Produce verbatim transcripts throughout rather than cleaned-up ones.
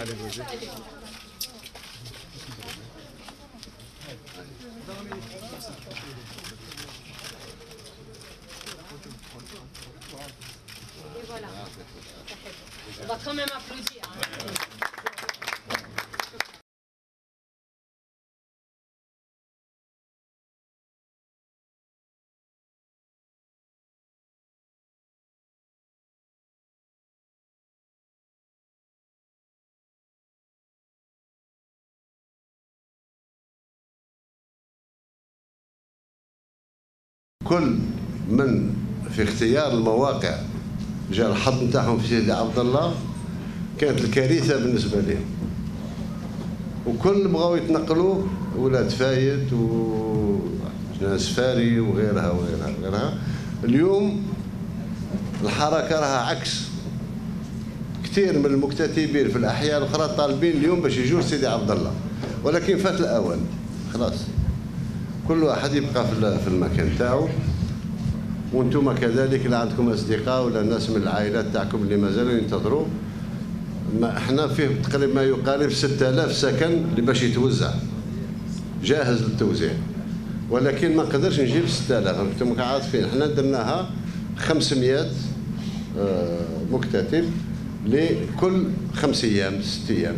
On va quand même applaudir. كل من في اختيار المواقع جاء الحظ نتاعهم في سيدي عبد الله كانت الكارثه بالنسبه لهم، وكل بغاو يتنقلوا ولاد فايد وناس فاري وغيرها وغيرها وغيرها. اليوم الحركه راها عكس، كثير من المكتتبين في الاحياء الاخرى طالبين اليوم باش يجوا سيدي عبد الله، ولكن فات الاوان خلاص، كل واحد يبقى في المكان تاعو. وانتم كذلك لا عندكم اصدقاء ولا ناس من العائلات تاعكم اللي مازالوا ينتظروا. ما احنا فيه تقريبا ما يقارب ستة آلاف سكن اللي باش يتوزع جاهز للتوزيع، ولكن ما نقدرش نجيب ستة آلاف. انتم عارفين احنا درناها خمسمائة مكتتب لكل خمس ايام ست ايام،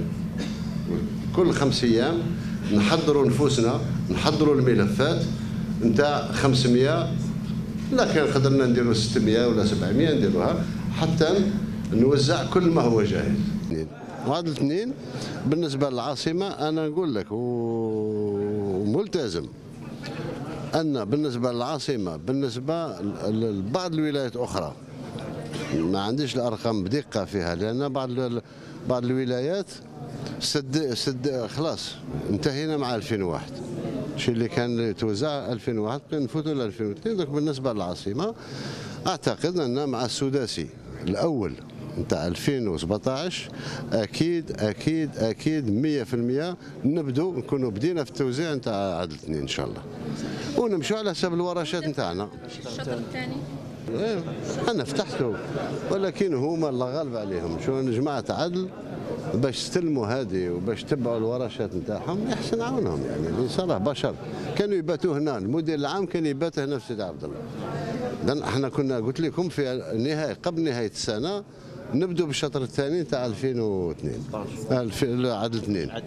كل خمس ايام نحضروا نفوسنا، نحضروا الملفات نتاع خمسمائة، لكن قدرنا نديروا ستمائة ولا سبعمائة نديروها حتى نوزع كل ما هو جاهز. وهذا الاثنين بالنسبه للعاصمه انا نقول لك وملتزم ان بالنسبه للعاصمه بالنسبه لبعض الولايات الاخرى ما عنديش الارقام بدقه فيها، لان بعض بعض الولايات سد سد خلاص انتهينا مع ألفين وواحد، الشيء اللي كان يتوزع ألفين وواحد نفوتوا ل ألفين واثنين. دونك بالنسبه للعاصمه اعتقد ان مع السداسي الاول نتاع ألفين وسبعطاش اكيد اكيد اكيد مئة في المئة نبدو نكونوا بدينا في التوزيع نتاع عدد الاثنين ان شاء الله، ونمشوا على حسب الورشات نتاعنا. الشطر الثاني ايه انا فتحته، ولكن هما الله غالب عليهم. شو جماعه عدل باش يستلموا هذه وباش تبعوا الورشات نتاعهم يحسن عونهم، يعني الانسان راه بشر. كانوا يباتوا هنا، المدير العام كان يبات هنا في سيدي عبد الله. لان احنا كنا قلت لكم في نهايه قبل نهايه السنه نبدو بالشطر الثاني تاع ألفين واثنين عدد اثنين.